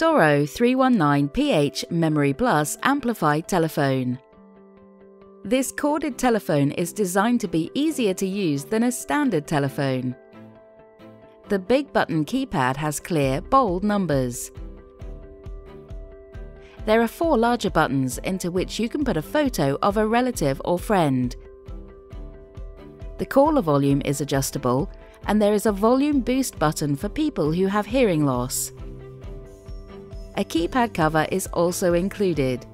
Doro 319PH MemoryPlus amplified telephone. This corded telephone is designed to be easier to use than a standard telephone. The big button keypad has clear, bold numbers. There are 4 larger buttons into which you can put a photo of a relative or friend. The caller volume is adjustable, and there is a volume boost button for people who have hearing loss. A keypad cover is also included.